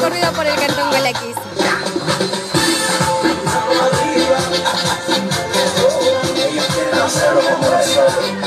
recorrido por el Cantón Gualaquiz. Ellos quieren hacerlo como nosotros.